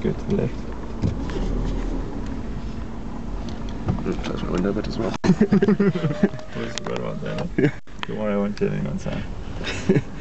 go to the left. Close my window a bit as well. Always forgot about that. Don't worry, I won't tell anyone, Sam.